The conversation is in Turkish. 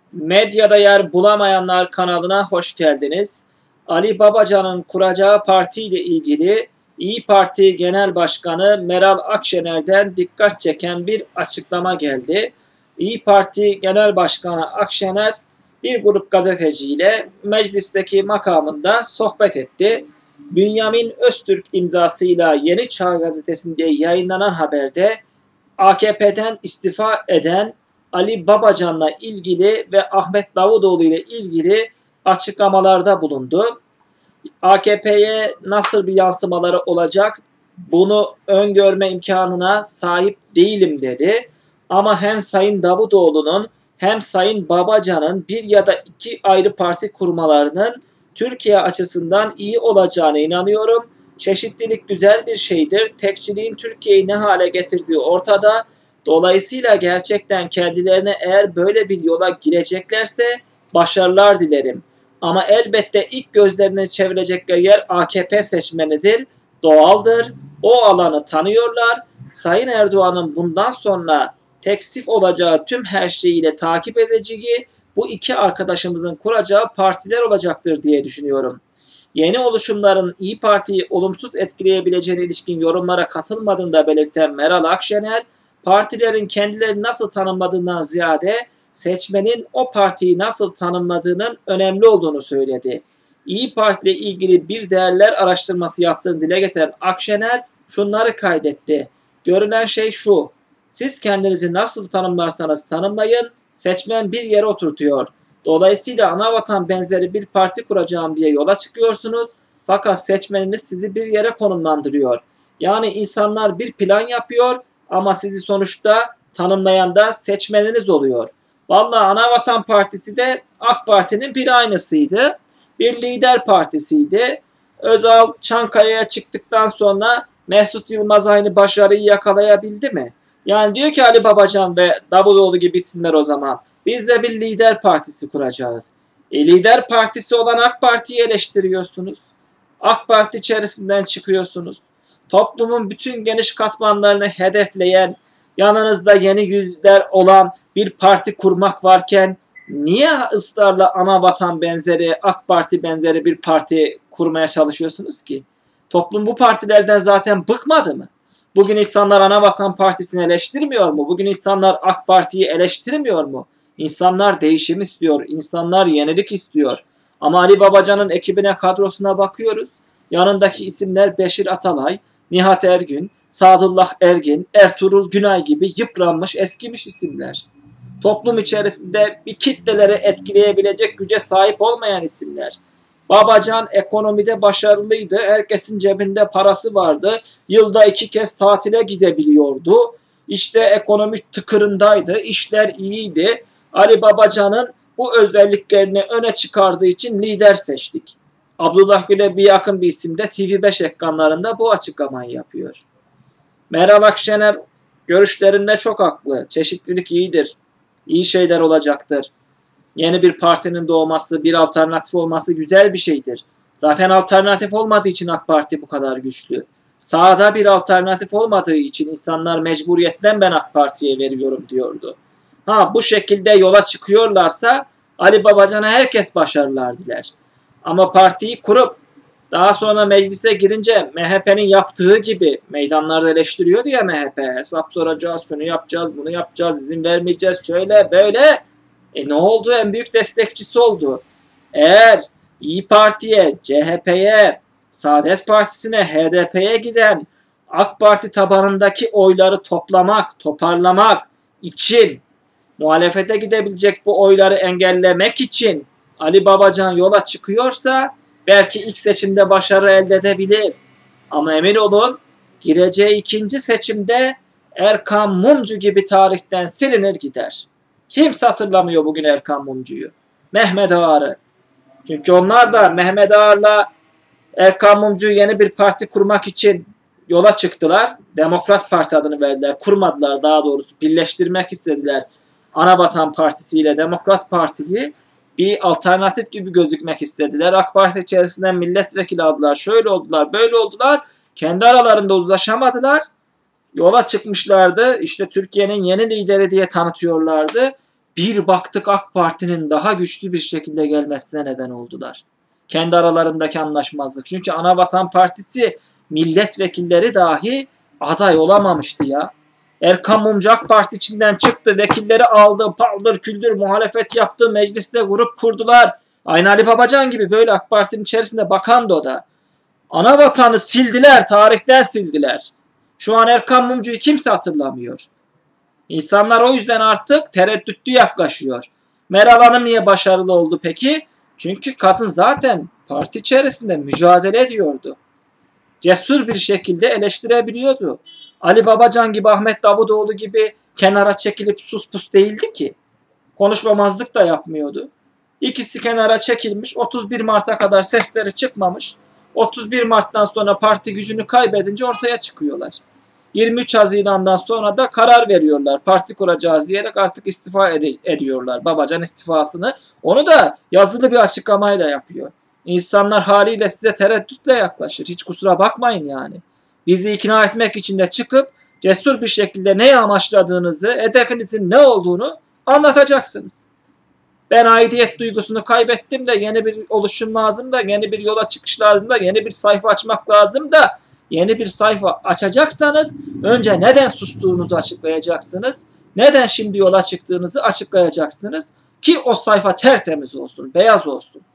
Medyada yer bulamayanlar kanalına hoş geldiniz. Ali Babacan'ın kuracağı parti ile ilgili İyi Parti Genel Başkanı Meral Akşener'den dikkat çeken bir açıklama geldi. İyi Parti Genel Başkanı Akşener bir grup gazeteciyle meclisteki makamında sohbet etti. Bünyamin Öztürk imzasıyla Yeni Çağ Gazetesi'nde yayınlanan haberde AKP'den istifa eden Ali Babacan'la ilgili ve Ahmet Davutoğlu ile ilgili açıklamalarda bulundu. AKP'ye nasıl bir yansımaları olacak bunu öngörme imkanına sahip değilim dedi. Ama hem Sayın Davutoğlu'nun hem Sayın Babacan'ın bir ya da iki ayrı parti kurmalarının Türkiye açısından iyi olacağına inanıyorum. Çeşitlilik güzel bir şeydir. Tekçiliğin Türkiye'yi ne hale getirdiği ortada. Dolayısıyla gerçekten kendilerine eğer böyle bir yola gireceklerse başarılar dilerim. Ama elbette ilk gözlerini çevirecekleri yer AKP seçmenidir. Doğaldır. O alanı tanıyorlar. Sayın Erdoğan'ın bundan sonra teksif olacağı tüm her şeyiyle takip edeceği bu iki arkadaşımızın kuracağı partiler olacaktır diye düşünüyorum. Yeni oluşumların İyi Parti'yi olumsuz etkileyebileceğine ilişkin yorumlara katılmadığını da belirten Meral Akşener, partilerin kendilerini nasıl tanımladığından ziyade seçmenin o partiyi nasıl tanımladığının önemli olduğunu söyledi. İyi Parti ile ilgili bir değerler araştırması yaptığını dile getiren Akşener şunları kaydetti. Görülen şey şu: siz kendinizi nasıl tanımlarsanız tanımlayın, seçmen bir yere oturtuyor. Dolayısıyla Anavatan benzeri bir parti kuracağım diye yola çıkıyorsunuz. Fakat seçmeniniz sizi bir yere konumlandırıyor. Yani insanlar bir plan yapıyor ama sizi sonuçta tanımlayan da seçmeniniz oluyor. Vallahi Anavatan Partisi de AK Parti'nin bir aynısıydı. Bir lider partisiydi. Özal Çankaya'ya çıktıktan sonra Mesut Yılmaz aynı başarıyı yakalayabildi mi? Yani diyor ki Ali Babacan ve Davutoğlu gibi isimler o zaman. Biz de bir lider partisi kuracağız. Lider partisi olan AK Parti'yi eleştiriyorsunuz. AK Parti içerisinden çıkıyorsunuz. Toplumun bütün geniş katmanlarını hedefleyen, yanınızda yeni yüzler olan bir parti kurmak varken niye ısrarla Anavatan benzeri, AK Parti benzeri bir parti kurmaya çalışıyorsunuz ki? Toplum bu partilerden zaten bıkmadı mı? Bugün insanlar Anavatan Partisi'ni eleştirmiyor mu? Bugün insanlar AK Parti'yi eleştirmiyor mu? İnsanlar değişim istiyor, insanlar yenilik istiyor. Ama Ali Babacan'ın ekibine, kadrosuna bakıyoruz. Yanındaki isimler Beşir Atalay, Nihat Ergün, Sadullah Ergin, Ertuğrul Günay gibi yıpranmış, eskimiş isimler. Toplum içerisinde bir kitleleri etkileyebilecek güce sahip olmayan isimler. Babacan ekonomide başarılıydı. Herkesin cebinde parası vardı. Yılda 2 kez tatile gidebiliyordu. İşte ekonomi tıkırındaydı. İşler iyiydi. Ali Babacan'ın bu özelliklerini öne çıkardığı için lider seçtik. Abdullah Gül'e bir yakın bir isim de TV5 ekranlarında bu açıklamayı yapıyor. Meral Akşener görüşlerinde çok haklı. Çeşitlilik iyidir. İyi şeyler olacaktır. Yeni bir partinin doğması, bir alternatif olması güzel bir şeydir. Zaten alternatif olmadığı için AK Parti bu kadar güçlü. Sağda bir alternatif olmadığı için insanlar mecburiyetten ben AK Parti'ye veriyorum diyordu. Bu şekilde yola çıkıyorlarsa Ali Babacan'a herkes başarılar diler. Ama partiyi kurup daha sonra meclise girince MHP'nin yaptığı gibi meydanlarda eleştiriyordu ya MHP. Hesap soracağız, şunu yapacağız, bunu yapacağız, izin vermeyeceğiz, şöyle böyle. Ne oldu? En büyük destekçisi oldu. Eğer İyi Parti'ye, CHP'ye, Saadet Partisi'ne, HDP'ye giden AK Parti tabanındaki oyları toplamak, toparlamak için, muhalefete gidebilecek bu oyları engellemek için Ali Babacan yola çıkıyorsa belki ilk seçimde başarı elde edebilir. Ama emin olun gireceği ikinci seçimde Erkan Mumcu gibi tarihten silinir gider. Kimse hatırlamıyor bugün Erkan Mumcu'yu. Mehmet Ağar'ı. Çünkü onlar da Mehmet Ağar'la Erkan Mumcu'yu yeni bir parti kurmak için yola çıktılar. Demokrat Parti adını verdiler. Kurmadılar daha doğrusu. Birleştirmek istediler. Anavatan Partisi ile Demokrat Parti'yi bir alternatif gibi gözükmek istediler. AK Parti içerisinden milletvekili aldılar. Şöyle oldular, böyle oldular. Kendi aralarında uzlaşamadılar. Yola çıkmışlardı. İşte Türkiye'nin yeni lideri diye tanıtıyorlardı. Bir baktık AK Parti'nin daha güçlü bir şekilde gelmesine neden oldular. Kendi aralarındaki anlaşmazlık. Çünkü Anavatan Partisi milletvekilleri dahi aday olamamıştı ya. Erkan Mumcu AK Parti içinden çıktı, vekilleri aldı, paldır küldür muhalefet yaptı, mecliste grup kurdular. Aynı Ali Babacan gibi böyle AK Parti'nin içerisinde bakandı o da. Anavatan'ı sildiler, tarihten sildiler. Şu an Erkan Mumcu'yu kimse hatırlamıyor. İnsanlar o yüzden artık tereddütlü yaklaşıyor. Meral Hanım niye başarılı oldu peki? Çünkü kadın zaten parti içerisinde mücadele ediyordu. Cesur bir şekilde eleştirebiliyordu. Ali Babacan gibi, Ahmet Davutoğlu gibi kenara çekilip sus pus değildi ki. Konuşmamazlık da yapmıyordu. İkisi kenara çekilmiş, 31 Mart'a kadar sesleri çıkmamış. 31 Mart'tan sonra parti gücünü kaybedince ortaya çıkıyorlar. 23 Haziran'dan sonra da karar veriyorlar. Parti kuracağız diyerek artık istifa ediyorlar. Babacan istifasını. Onu da yazılı bir açıklamayla yapıyor. İnsanlar haliyle size tereddütle yaklaşır. Hiç kusura bakmayın yani. Bizi ikna etmek için de çıkıp cesur bir şekilde neyi amaçladığınızı, hedefinizin ne olduğunu anlatacaksınız. Ben aidiyet duygusunu kaybettim de yeni bir oluşum lazım da, yeni bir yola çıkış lazım da, yeni bir sayfa açmak lazım da, yeni bir sayfa açacaksanız önce neden sustuğunuzu açıklayacaksınız. Neden şimdi yola çıktığınızı açıklayacaksınız ki o sayfa tertemiz olsun, beyaz olsun.